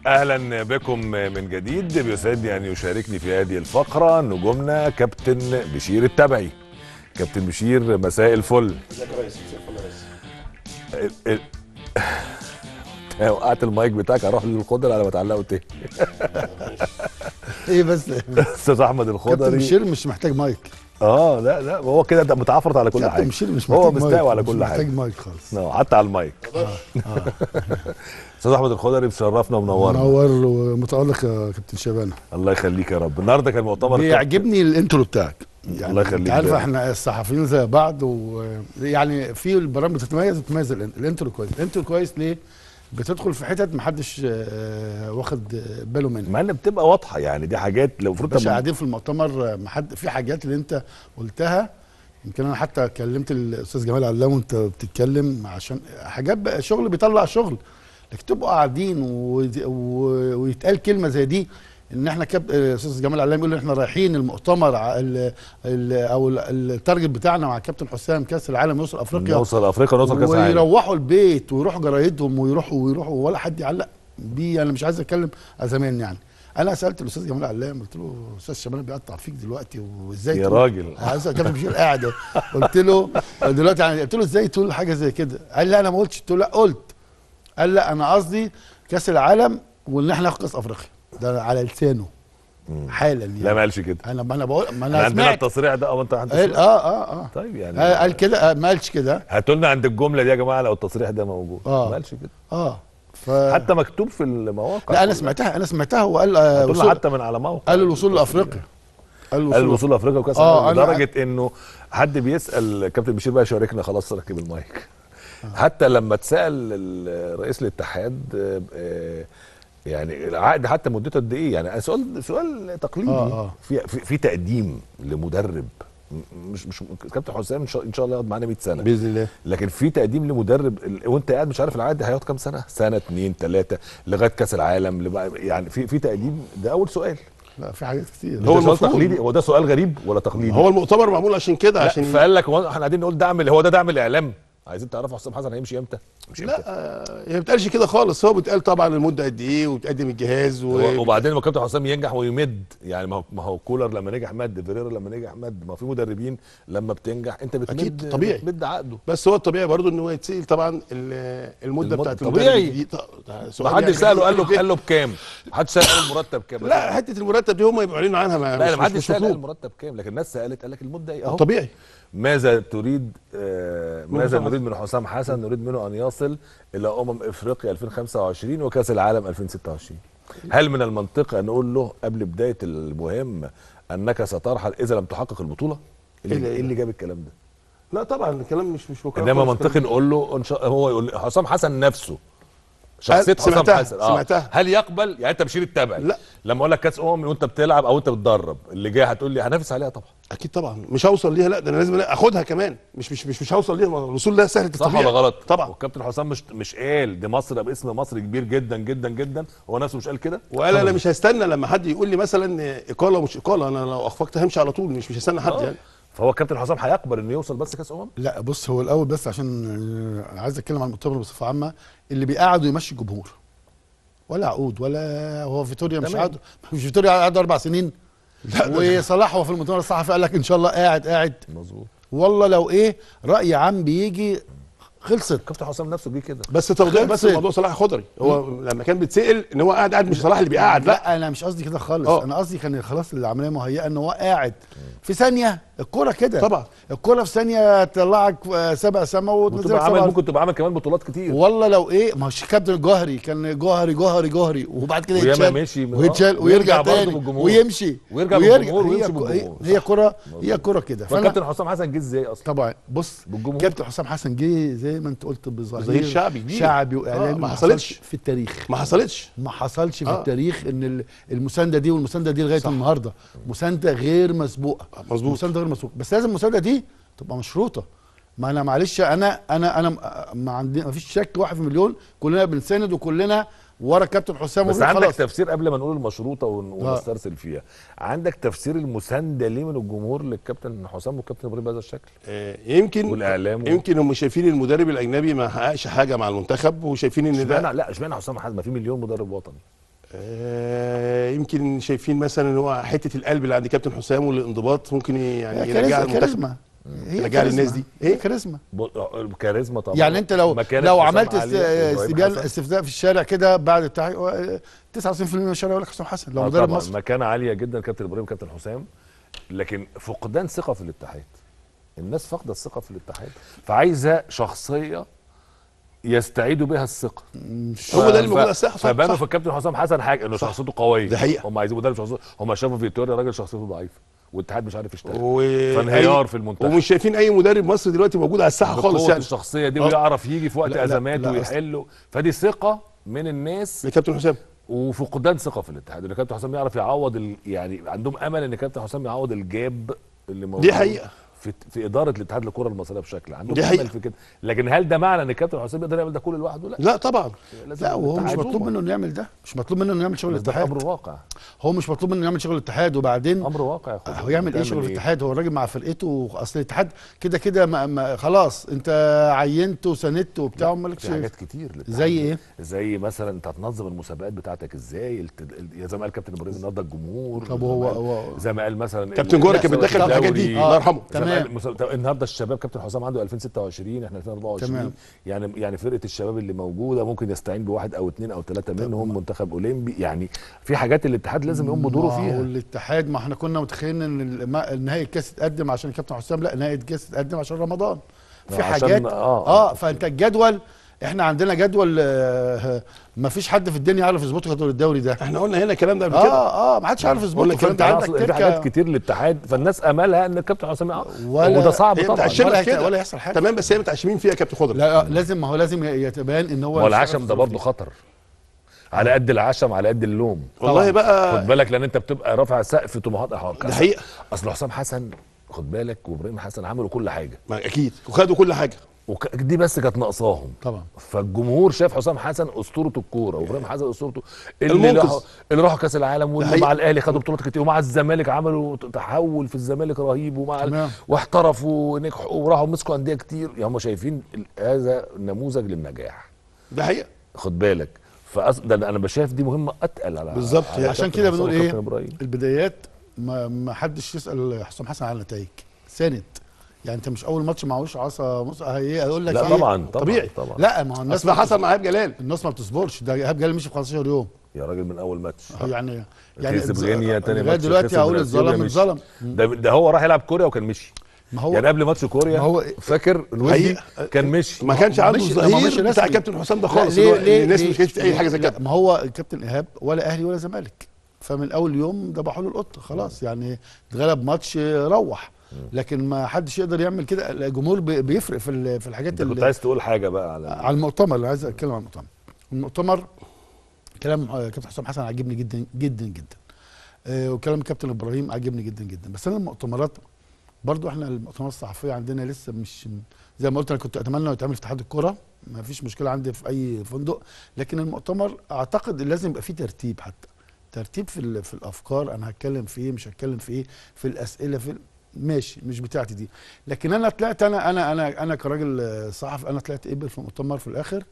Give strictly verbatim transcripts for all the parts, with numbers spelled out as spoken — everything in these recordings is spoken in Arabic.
اهلا بكم من جديد. بيسعدني ان يشاركني في هذه الفقره نجومنا كابتن بشير التبعي. كابتن بشير مساء الفل. ازيك يا ريس؟ مساء الفل يا ريس. ال- ال- وقعت المايك بتاعك، اروح للخضر على ما تعلقه تاني. ايه بس استاذ احمد الخضري. كابتن بشير مش محتاج مايك. اه لا لا هو كده ده متعفرت على كل كابتن حاجه. بشير مش هو محتاج مستوى مايك. على مش كل حاجه. محتاج مايك خالص. نعم، حتى على المايك. استاذ احمد الخضري بشرفنا ومنورنا. منور ومتألق يا كابتن شبانه. الله يخليك يا رب. النهارده كان مؤتمر بيعجبني الانترو بتاعك. يعني الله يخليك. انت عارف احنا الصحفيين زي بعض، ويعني في البرامج بتتميز بتتميز الانترو. الانترو كويس. الانترو كويس ليه؟ بتدخل في حتت محدش آه، واخد باله منها. مع ان بتبقى واضحه، يعني دي حاجات لو المفروض مش قاعدين في المؤتمر محد في حاجات اللي انت قلتها. يمكن انا حتى كلمت الاستاذ جمال علام وانت بتتكلم، عشان حاجات بقى شغل بيطلع شغل، لكن تبقوا قاعدين و... و... ويتقال كلمه زي دي، ان احنا كاب الاستاذ جمال علام يقول احنا رايحين المؤتمر ال... ال... او التارجت بتاعنا مع كابتن حسام كاس العالم يوصل افريقيا، نوصل افريقيا ونوصل كاس العالم، ويروحوا البيت ويروحوا جرايدهم ويروحوا ويروحوا ولا حد يعلق دي. انا مش عايز اتكلم زمان يعني. انا سالت الاستاذ جمال علام قلت له استاذ شباب بيقطع فيك دلوقتي وازاي يا راجل. عايز كابتن بشير قاعد. قلت له دلوقتي يعني قلت له ازاي تقول حاجه زي كده؟ قال لا انا ما قلتش. قلت له لا قلت. قال لا انا قصدي كاس العالم وان احنا ناخد كاس افريقيا، ده على لسانه حالا يعني. لا ما قالش كده. انا ما انا بقول ما انا عندنا سمعت التصريح ده. او انت عندك قال اه اه اه طيب يعني آه قال كده. ما قالش كده. هاتوا لنا عند الجمله دي يا جماعه لو التصريح ده موجود. آه. ما قالش كده. اه ف... حتى مكتوب في المواقع. لا انا سمعتها انا سمعتها وقال آه هاتوا لنا حتى من على موقع. قال الوصول لافريقيا. قال الوصول لافريقيا وكاس آه العالم، لدرجه انه حد بيسال كابتن بشير بقى شاركنا، خلاص ركب المايك. آه. حتى لما اتسال رئيس الاتحاد آه يعني العقد حتى مدته قد ايه؟ يعني سؤال سؤال تقليدي. آه آه. في, في في تقديم لمدرب، مش مش كابتن حسام ان شاء, إن شاء الله يقعد معانا مية سنه باذن الله، لكن لكن في تقديم لمدرب وانت قاعد مش عارف العقد هيقعد كام سنه، سنه اتنين تلاته لغايه كاس العالم لبقى، يعني في في تقديم. ده اول سؤال. لا في حاجات كتير. هو سؤال تقليدي؟ هو ده سؤال غريب ولا تقليدي؟ هو المؤتمر معمول عشان كده، عشان فقال لك احنا قاعدين نقول دعم، هو ده دعم الاعلام؟ عايزين تعرفوا حسام حسن هيمشي امتى؟ مش لا امتى. آه هي ما بتقالش كده خالص. هو بيتقال طبعا المده قد ايه وبتقدم الجهاز و... وبعدين لما كابتن حسام ينجح ويمد، يعني ما هو ما هو كولر لما نجح مد، فيريرا لما نجح مد، ما في مدربين لما بتنجح انت بتمد. أكيد طبيعي. بتمد عقده. بس هو الطبيعي برضه ان هو يتسال طبعا المده بتاعت طبيعي. ما حدش ساله قال له قال له بكام؟ ما حدش سال المرتب كام؟ لا حته المرتب دي هم يبقوا عاملين عنها. ما لا ما حدش سال المرتب كام، لكن الناس سالت قال لك المده ايه اهو. طبيعي. ماذا تريد آه ماذا نريد من حسام حسن؟ نريد منه ان يصل الى امم افريقيا ألفين وخمسة وعشرين وكاس العالم ألفين وستة وعشرين. هل من المنطقي ان نقول له قبل بدايه المهمه انك سترحل اذا لم تحقق البطوله؟ ايه اللي, اللي جاب الكلام ده؟ لا طبعا الكلام مش مش مكرر. انما منطقي نقول له إن شاء هو يقول حسام حسن نفسه شخصيه حسام سمعتها. حسن آه. سمعتها. هل يقبل؟ يعني انت بشير التبعي لا لما اقول لك كاس امم وانت بتلعب او انت بتدرب اللي جاي هتقول لي هنافس عليها طبعا. اكيد طبعا مش هوصل ليها، لا ده انا لازم اخدها كمان، مش مش مش مش هوصل ليها. الوصول لها سهل صح ولا غلط؟ طبعا. والكابتن حسام مش مش قال دي مصر باسم مصر كبير جدا جدا جدا، هو نفسه مش قال كده؟ وقال انا مش هستنى لما حد يقول لي مثلا اقاله ومش اقاله، انا لو اخفقت همشي على طول، مش مش هستنى حد يعني. فهو الكابتن حسام هيقبل انه يوصل بس كاس امم؟ لا بص، هو الاول بس عشان عايز اتكلم عن المؤتمر بصفه عامه، اللي بيقعد ويمشي الجمهور ولا عقود ولا هو فيتوريا. مش قعد مش فيتوريا قعد اربع سنين. وصلاح هو في المؤتمر الصحفي قال لك ان شاء الله قاعد قاعد. مظبوط. والله لو ايه راي عام بيجي خلصت. كابتن حسام نفسه جه كده. بس توضيح بس الموضوع صلاح خضري، هو لما كان بيتسال ان هو قاعد قاعد مش صلاح اللي بيقعد. لا, لا انا مش قصدي كده خالص. أوه. انا قصدي كان خلاص العمليه مهيئه ان هو قاعد في ثانيه. الكوره كده طبعا، الكوره في ثانيه تطلعك سبع سما وتنزلك عامل سبع. ممكن تبقى عامل كمان بطولات كتير. والله لو ايه، ما هوش كابتن جوهري كان جوهري جوهري جوهري وبعد كده يتشال ويتشال ويرجع تاني ويمشي ويرجع بالجمهور ويمشي بالجمهور. هي كوره هي كوره كده. فكابتن حسام حسن جه ازاي اصلا؟ طبعا بص، كابتن حسام حسن جه زي ما انت قلت بظهير شعبي شعبي واعلامي. آه ما حصلتش في التاريخ، ما حصلتش ما حصلش في آه. التاريخ ان المسانده دي والمسانده دي لغايه النهارده مسانده غير مسبوقه. مظبوط. مسانده غير مسبوقه، بس لازم المسانده دي تبقى مشروطه. ما انا معلش انا انا انا ما عندي ما فيش شك واحد في مليون، كلنا بنساند وكلنا ورا كابتن حسام. بس عندك خلاص تفسير قبل ما نقول المشروطه ونسترسل فيها، عندك تفسير المسانده ليه من الجمهور للكابتن حسام والكابتن ابراهيم بهذا الشكل؟ آه يمكن والاعلام يمكن هم شايفين المدرب الاجنبي ما حققش حاجه مع المنتخب وشايفين ان ده لا اشمعنى حسام حسن؟ ما في مليون مدرب وطني. آه يمكن شايفين مثلا ان هو حته القلب اللي عند كابتن حسام والانضباط ممكن يعني هي يرجع كاريزما المنتخب، كاريزما هي يرجع للناس كاريزما. دي. هي ايه كاريزما. ب- كاريزما طبعا. يعني انت لو مكانة لو حسام عملت علي است- وإبراهيم استبيان حسن. استفتاء في الشارع كده بعد بتاع تسعة وتسعين بالمية من الشارع يقول لك حسام حسن لو آه مدرب طبعا مصر. مكانة عالية جدا كابتن ابراهيم كابتن حسام، لكن فقدان ثقة في الاتحاد. الناس فاقدة الثقة في الاتحاد، فعايزة شخصية يستعيدوا بها الثقة. هو ده اللي موجود على الساحه. صح فبانوا صح. في الكابتن حسام حسن حاجة انه صح. شخصيته قوية. دي حقيقة. هم عايزين مدرب شخصيته، هم شافوا فيتوريا راجل شخصيته ضعيفة والاتحاد مش عارف يشتغل. و... فانهيار أي- في المنتخب. ومش شايفين اي مدرب مصري دلوقتي موجود على الساحه خالص بقوة يعني. الشخصية دي آه. ويعرف يجي في وقت لا، لا، ازمات لا، ويحله، فدي ثقة من الناس لكابتن حسام. وفقدان ثقه في الاتحاد ان كابتن حسام يعرف يعوض ال... يعني عندهم امل ان كابتن حسام يعوض الجاب اللي موجود دي حقيقة. في في اداره الاتحاد للكره المصريه بشكل عندهم دي امل حقيقة. في كده. لكن هل ده معنى ان كابتن حسام يقدر يعمل ده كله لوحده؟ لا لا طبعا. لازم لا وهو مش الاتحاد مطلوب يقوم. منه انه يعمل ده، مش مطلوب منه انه يعمل شغل بس ده الاتحاد. امر واقع. هو مش مطلوب منه يعمل شغل الاتحاد وبعدين امر واقع يا اخويا. هو يعمل ايه شغل الاتحاد؟ هو الراجل مع فرقته، اصل الاتحاد كده كده ما ما خلاص انت عينته وسندت وبتاع مالكش. في حاجات كتير للاتحاد. زي ايه؟ زي مثلا انت هتنظم المسابقات بتاعتك ازاي؟ الت... ال- زي ما قال كابتن ابراهيم النهارده الجمهور. طب زي هو- ما قال- هو- زي ما قال مثلا كابتن جوهر كان ال- بيتدخل في الحاجات دي، الدوري. الله يرحمه. زي ما تمام. قال مسا- طب النهارده الشباب كابتن حسام عنده ألفين وستة وعشرين، احنا ألفين وأربعة وعشرين. تمام. يعني يعني فرقه الشباب اللي موجوده ممكن يستعين بواحد او اثنين او ثلاثه منهم منتخب اولمبي. يعني في حاجات الاتحاد لازم يقوم بدوره ما هو فيها. الاتحاد، ما احنا كنا متخيلين ان الما- النهائي الكاس اتقدم عشان الكابتن حسام، لا نهائي الكاس اتقدم عشان رمضان. في عشان- حاجات آه. اه فانت الجدول، احنا عندنا جدول آه ما فيش حد في الدنيا يعرف يظبطه غير الدوري ده. احنا قلنا هنا الكلام ده قبل كده. اه اه ما حدش عارف يظبطه. لك فانت أنا عندك أقصد في تركه حاجات كتير للاتحاد، فالناس املها ان الكابتن حسام يعوض. ولا- وده صعب هي طبعا. متعشمة ولا في هيت- كده. ولا هيحصل حاجه. تمام، بس هي متعشمين فيها يا كابتن خضر. لا آه، لازم، ما هو لازم يتبان ان هو ما هو العشم ده برضه خطر. على قد العشم على قد اللوم. والله بقى خد بالك لان انت بتبقى رافع سقف طموحات احقاق. ده حقيقة. اصل حسام حسن خد بالك وابراهيم حسن عملوا كل حاجه، ما اكيد وخدوا كل حاجه. ودي بس كانت ناقصاهم. طبعا. فالجمهور شاف حسام حسن اسطوره الكوره وابراهيم حسن اسطورته اللي المنقذ. راحوا اللي راحوا كاس العالم واللي حقيقة. مع الاهلي خدوا بطولات كتير ومع الزمالك عملوا تحول في الزمالك رهيب ومع ال... تمام. واحترفوا ونجحوا وراحوا مسكوا انديه كتير. يعني هم شايفين ال- هذا نموذج للنجاح. ده حقيقه. خد بالك فأص... ده انا بشايف دي مهمه اتقل على بالظبط. على عشان كابتن كده حسام بنقول وكابتن ايه إبراهيم. البدايات، ما, ما حدش يسال حسام حسن على النتائج، ساند. يعني انت مش اول ماتش معهوش عصا مص... هي هيقول لك لا ايه؟ طبعا طبعا طبيعي. طبعا. لا ما هو الناس اصل ده حصل مع ايهاب جلال. الناس ما بتصبرش، ده ايهاب جلال مشي في خمستاشر يوم. يا راجل من اول ماتش يعني يعني كسب غينيا تاني لغايه ماتش دلوقتي خسر هقول من اتظلم أثيوبيا مشي. اتظلم. ده, ده هو راح يلعب كوريا وكان مشي. ما هو يعني قبل ماتش كوريا ما هو فاكر الودي حقيقة. كان مشي. ما كانش ما عنده مشي- ما مشي الظهير بتاع رسمي. كابتن حسام ده لا، خالص. ليه اللي هو ليه الناس ليه؟ مش كانت في اي حاجه زي لا، كده. ما هو كابتن ايهاب ولا اهلي ولا زمالك، فمن اول يوم ذبحوا له القط خلاص. يعني اتغلب ماتش روح، لكن ما حدش يقدر يعمل كده. الجمهور بي- بيفرق في ال- في الحاجات انت كنت اللي عايز تقول حاجه بقى على على المؤتمر. اللي عايز اتكلم عن المؤتمر، المؤتمر كلام آه، كابتن حسام حسن عجبني جدا جدا جدا، آه، وكلام كابتن ابراهيم عجبني جدا جدا. بس انا المؤتمرات برضو، احنا المؤتمرات الصحفيه عندنا لسه مش زي ما قلت. انا كنت اتمنى يتعمل في اتحاد الكره، ما فيش مشكله عندي في اي فندق، لكن المؤتمر اعتقد لازم يبقى فيه ترتيب، حتى ترتيب في ال- في الافكار. انا هتكلم في ايه، مش هتكلم في ايه، في الاسئله، في ال- ماشي مش بتاعتي دي. لكن انا طلعت، انا انا انا انا كراجل آه، صحفي، انا طلعت قبل في المؤتمر في الاخر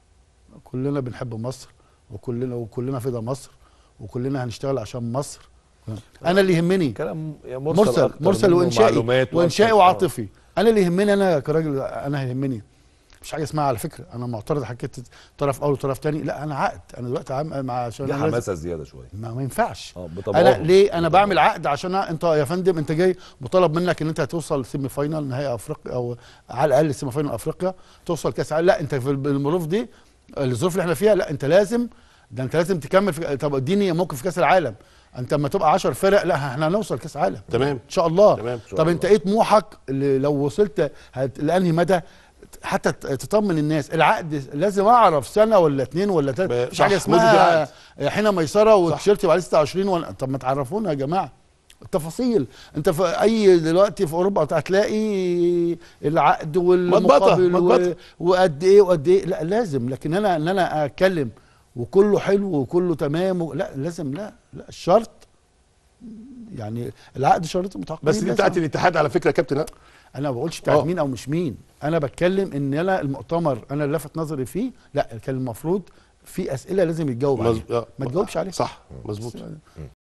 كلنا بنحب مصر، وكلنا وكلنا فدا مصر، وكلنا هنشتغل عشان مصر. انا اللي يهمني كلام يا مرسل أكتر مرسل منه وانشائي معلومات وانشائي وأكتر. وعاطفي. انا اللي يهمني، انا كراجل انا هيهمني مش حاجه اسمها، على فكره انا معترض حكيت طرف اول وطرف تاني، لا انا عقد. انا دلوقتي عام مع عشان دي أنا لازم- حماسه زياده شويه. ما, ما ينفعش. اه انا بطبعهم. ليه انا بعمل عقد عشان انت يا فندم انت جاي مطالب منك ان انت هتوصل سيمي فاينال نهائي افريقيا، او على الاقل سيمي فاينال افريقيا، توصل كاس عالم. لا انت في الظروف دي، الظروف اللي احنا فيها، لا انت لازم، ده انت لازم تكمل في. طب اديني موقف في كاس العالم، انت لما تبقى عشر فرق، لا احنا هنوصل كاس عالم تمام ان شاء الله. تمام. طب انت ايه طموحك اللي لو وصلت هت- لانهي مدى، حتى ت- تطمن الناس. العقد لازم اعرف سنه ولا اتنين ولا تلاته، ب- مش صح، حاجه مدة اسمها العقد. حين ميسره والتيشيرت يبقى عليه ستة وعشرين ولا. طب ما تعرفونا يا جماعه التفاصيل. انت في اي دلوقتي في اوروبا هتلاقي العقد والمقابل مضبطة. و- وقد ايه وقد ايه. لا لازم، لكن انا ان انا اتكلم وكله حلو وكله تمام و... لا لازم، لا لا الشرط يعني العقد شرط متعاقدين. بس دي لازم. بتاعت الاتحاد على فكره يا كابتن. ها؟ انا ما بقولش بتاعت اه. مين او مش مين، انا بتكلم ان انا المؤتمر انا اللي لفت نظري فيه، لا كان المفروض في اسئله لازم يتجاوب عليها، مز... ما تجاوبش عليها. صح، مظبوط.